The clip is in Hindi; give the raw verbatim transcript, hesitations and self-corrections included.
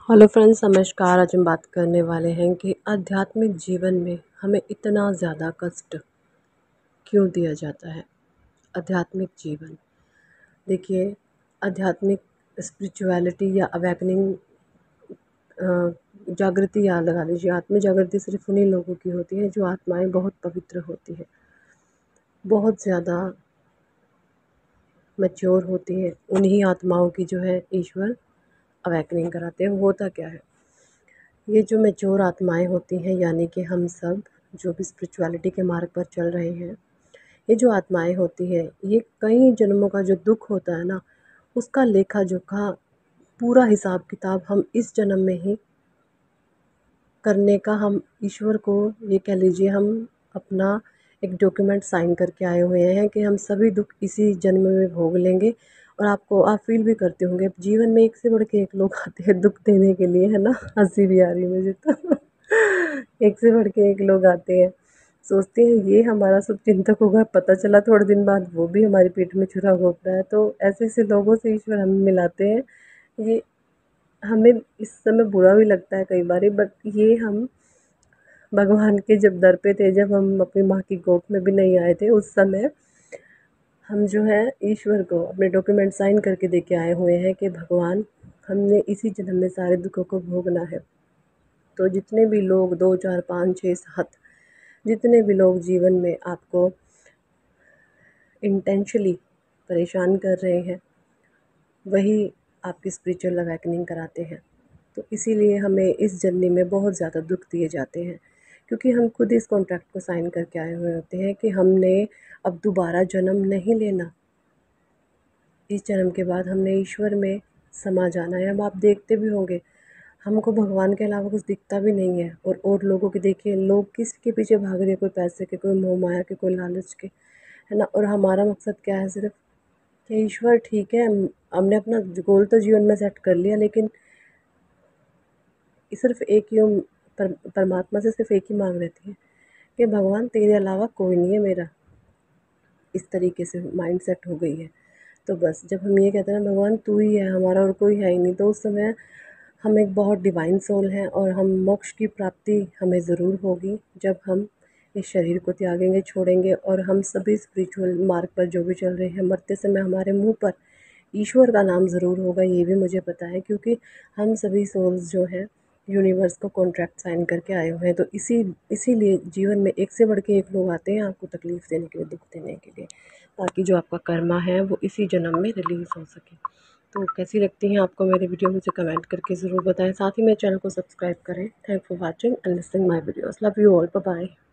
हेलो फ्रेंड्स, नमस्कार। आज हम बात करने वाले हैं कि आध्यात्मिक जीवन में हमें इतना ज़्यादा कष्ट क्यों दिया जाता है। आध्यात्मिक जीवन, देखिए, आध्यात्मिक स्पिरिचुअलिटी या अवेकनिंग, जागृति याद लगा लीजिए। आत्म जागृति सिर्फ उन्हीं लोगों की होती है जो आत्माएं बहुत पवित्र होती है, बहुत ज़्यादा मैच्योर होती है। उन्हीं आत्माओं की जो है ईश्वर अवेकनिंग कराते हैं। होता क्या है, ये जो मैच्योर आत्माएं होती हैं, यानी कि हम सब जो भी स्पिरिचुअलिटी के मार्ग पर चल रहे हैं, ये जो आत्माएं होती हैं, ये कई जन्मों का जो दुख होता है ना, उसका लेखा जोखा, पूरा हिसाब किताब हम इस जन्म में ही करने का हम ईश्वर को, ये कह लीजिए, हम अपना एक डॉक्यूमेंट साइन करके आए हुए हैं कि हम सभी दुख इसी जन्म में भोग लेंगे। और आपको आप फील भी करते होंगे, जीवन में एक से बढ़ के एक लोग आते हैं दुख देने के लिए, है ना। हंसी भी आ रही है मुझे तो एक से बढ़ के एक लोग आते हैं, सोचते हैं ये हमारा शुभ चिंतक होगा, पता चला थोड़े दिन बाद वो भी हमारी पीठ में छुरा घोंप रहा है। तो ऐसे ऐसे लोगों से ईश्वर हमें मिलाते हैं। ये हमें इस समय बुरा भी लगता है कई बार, बट ये हम भगवान के जब दर पे थे, जब हम अपनी माँ की गोद में भी नहीं आए थे, उस समय हम जो है ईश्वर को अपने डॉक्यूमेंट साइन करके दे के आए हुए हैं कि भगवान, हमने इसी जन्म में सारे दुखों को भोगना है। तो जितने भी लोग, दो चार पाँच छः सात, जितने भी लोग जीवन में आपको इंटेंशली परेशान कर रहे हैं, वही आपकी स्पिरिचुअल अवेकनिंग कराते हैं। तो इसीलिए हमें इस जर्नी में बहुत ज़्यादा दुख दिए जाते हैं, क्योंकि हम खुद इस कॉन्ट्रैक्ट को साइन करके आए हुए होते हैं कि हमने अब दोबारा जन्म नहीं लेना। इस जन्म के बाद हमने ईश्वर में समा जाना है। अब आप देखते भी होंगे, हमको भगवान के अलावा कुछ दिखता भी नहीं है। और और लोगों के देखिए, लोग किसके पीछे भाग रहे हैं, कोई पैसे के, कोई मोह माया के, कोई लालच के, है ना। और हमारा मकसद क्या है, सिर्फ कि ईश्वर ठीक है, हम- हमने अपना गोल तो जीवन में सेट कर लिया, लेकिन सिर्फ एक ही हम पर, परमात्मा से सिर्फ एक ही मांग रहती है कि भगवान तेरे अलावा कोई नहीं है मेरा। इस तरीके से माइंड सेट हो गई है। तो बस जब हम ये कहते हैं ना, भगवान तू ही है हमारा और कोई है ही नहीं, तो उस समय हम एक बहुत डिवाइन सोल हैं और हम मोक्ष की प्राप्ति हमें ज़रूर होगी जब हम इस शरीर को त्यागेंगे, छोड़ेंगे। और हम सभी स्पिरिचुअल मार्ग पर जो भी चल रहे हैं, मरते समय हमारे मुंह पर ईश्वर का नाम ज़रूर होगा, ये भी मुझे पता है, क्योंकि हम सभी सोल्स जो हैं यूनिवर्स को कॉन्ट्रैक्ट साइन करके आए हुए हैं। तो इसी इसीलिए जीवन में एक से बढ़ के एक लोग आते हैं आपको तकलीफ़ देने के लिए, दुख देने के लिए, ताकि जो आपका कर्मा है वो इसी जन्म में रिलीज़ हो सके। तो कैसी लगती हैं आपको मेरी वीडियो, मुझे कमेंट करके ज़रूर बताएं। साथ ही मेरे चैनल को सब्सक्राइब करें। Thank for watching and listening my videos. Love you all, bye bye.